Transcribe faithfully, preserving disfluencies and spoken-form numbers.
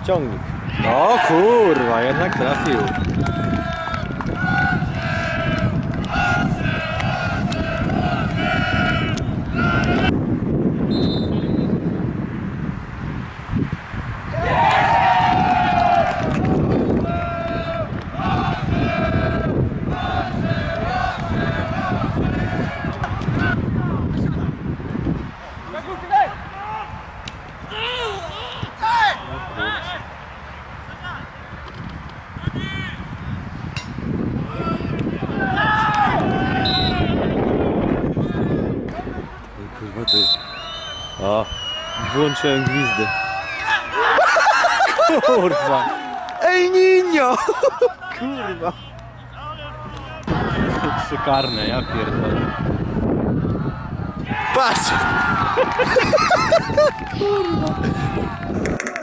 ciągnik. O kurwa, jednak trafił. Kurwa ty. O, włączyłem gwizdy. Kurwa. Ej Ninio! Kurwa. Szykarne, ja pierdolę. Patrz! Kurwa.